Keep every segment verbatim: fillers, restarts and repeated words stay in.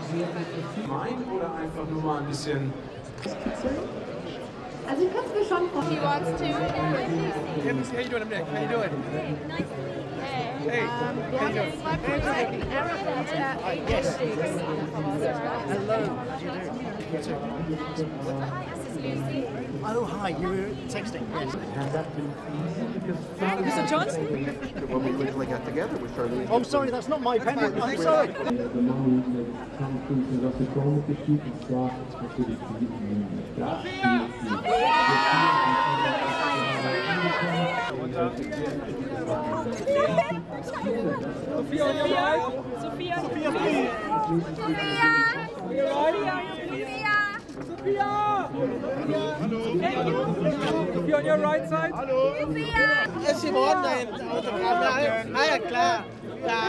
Mein oder einfach nur mal ein bisschen. Also ich kann es mir schon vorstellen. He wants to. How you doing, Nick? How you doing? Hey, um, we have a five percent aeroplane at eight Yes. Hello. Oh, hi. You were texting. Yes. Mister Johnson? When we originally got together with Charlize. Oh, sorry, that's not my pen. I'm sorry. Sofia, on your right. Sofia. Sofia, please. Sofia. Sofia. Sofia, on your right side. Hallo. Sofia. Ist Simon da in Autogramm? Ah ja, klar. Ja.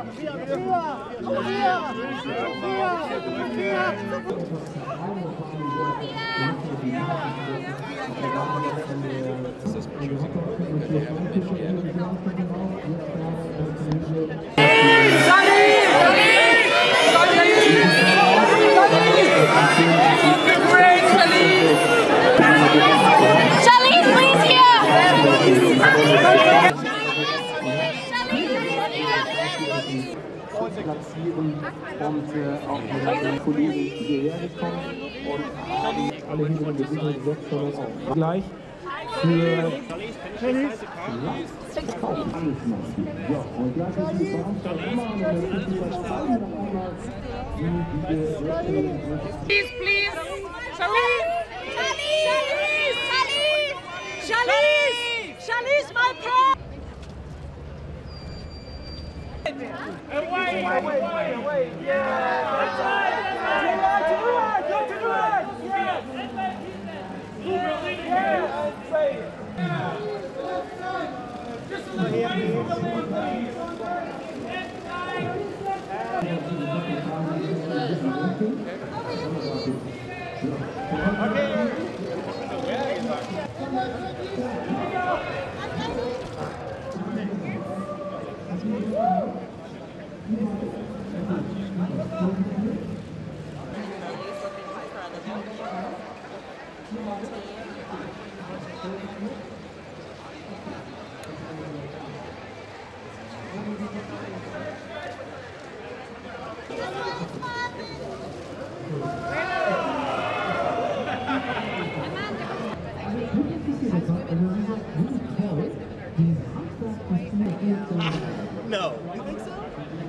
Charlize, please here. Platzieren und äh, auch mit den Kollegen hierher gekommen und alle Hintergründe sind gesetzt, sondern auch gleich für Verkaufsmasken. Ja, und gleich ist die Veranstaltung immer und dann sind wir das Zeigen noch einmal, wie diese Herstellung ist. Please, please. Charlize. Charlize. Charlize. Charlize, my pen. Away, away, away, away. Yeah. That's right. To the right, to the right. Go to the right. Yeah. Yeah. Say it. Just a little bit from the lead, please. No. You think so?